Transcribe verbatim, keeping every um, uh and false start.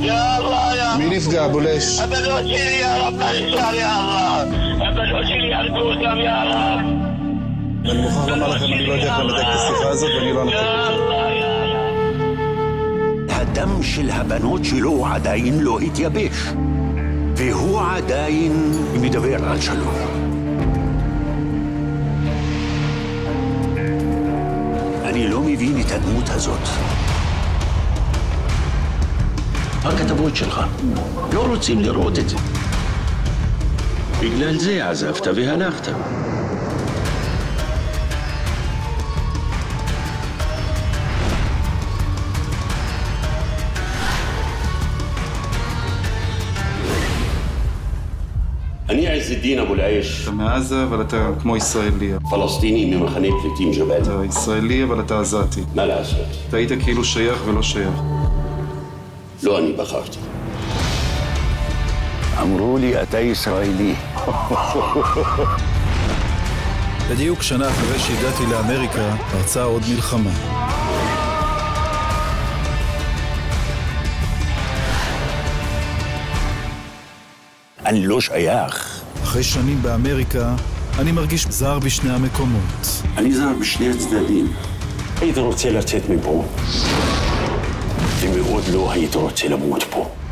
يا الله يا מי נפגע, בולש? הבנות שלי, יא רב, נשאר, יא Allah. הבנות שלי הרגו אותם, יא רב. אני מוכרח לומר לכם, אני לא יודע איך לנתק את השיחה הזאת ואני לא אנתק אותה. הדם של הבנות שלו עדיין לא התייבש, והוא עדיין מדבר על שלום. אני לא מבין את הדמות הזאת. הכתבות שלך לא רוצים לראות את זה. בגלל זה עזבת והלכת. אני עז א-דין אבו אל-עיש. אתה מעזה, אבל אתה כמו ישראלי. פלסטיני ממחנה פליטים ג'באל. אתה ישראלי, אבל אתה עזתי. מה לעשות? אתה היית כאילו שייך ולא שייך. לא אני בחרתי. אמרו לי, אתה ישראלי. בדיוק שנה אחרי שהגעתי לאמריקה, פרצה עוד מלחמה. אני לא שייך. אחרי שנים באמריקה, אני מרגיש זר בשני המקומות. אני זר בשני הצדדים. הייתי רוצה לצאת מפה, ומאוד לא הייתי רוצה למות פה.